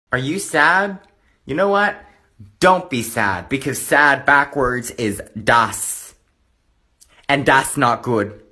Are you sad? You know what? Don't be sad, because sad backwards is das. And that's not good.